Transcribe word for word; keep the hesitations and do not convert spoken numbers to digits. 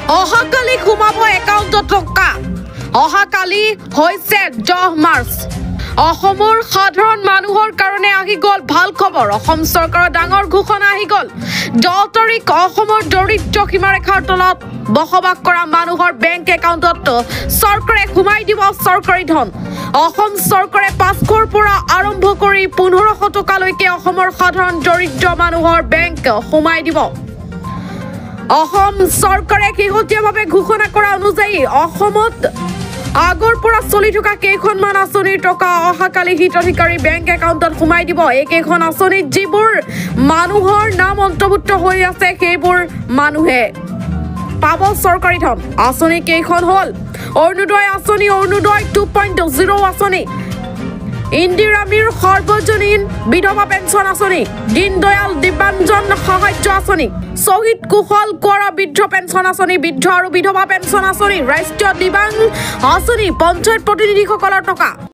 অহাকালি সোমাব একাউণ্টত টকা অহাকালি হৈছে দহ মাৰ্চ অসমৰ সাধাৰণ মানুহৰ কাৰণে আহি গ'ল ভাল খবৰ অসম চৰকাৰৰ ডাঙৰ ঘোষণা আহি গ'ল দহ তাৰিখ অসমৰ দৰিদ্ৰ সীমাৰেখাৰ তলত বসবাস কৰা মানুহৰ বেংক একাউণ্টত চৰকাৰে সোমাই দিব চৰকাৰী ধন অসম চৰকাৰে পাঁচশৰ পৰা আৰম্ভ কৰি পোন্ধৰশ টকালৈকে অসমৰ সাধাৰণ দৰিদ্ৰ মানুহৰ বেংক সোমাই দিব অসম চৰকাৰে শেহতীয়াভাৱে ঘোষণা কৰা অনুযায়ী অসমত আগৰ পৰা চলি থকা কেইখনমান আঁচনিৰ টকা অহাকালি হিতাধিকাৰী বেংক একাউণ্টত সোমাই দিব এই কেইখন আঁচনিত যিবোৰ মানুহৰ নাম অন্তৰ্ভুক্ত হৈ আছে সেইবোৰ মানুহে পাব চৰকাৰী ধন আঁচনি কেইখন হ'ল অৰুণোদয় আঁচনি অৰুণোদয় টু পইণ্ট জিৰ' আঁচনি ইন্দিৰামীৰ সৰ্বজনীন বিধৱা পেঞ্চন আঁচনি দীনদয়াল দিব্যাংজন সাহায্য আঁচনি শ্বহীদ কুশল কোঁৱৰা বৃদ্ধ পেঞ্চন আঁচনি বৃদ্ধ আৰু বিধৱা পেঞ্চন আঁচনি ৰাষ্ট্ৰীয় দিব্যাংগ আঁচনি পঞ্চায়ত প্ৰতিনিধিসকলৰ টকা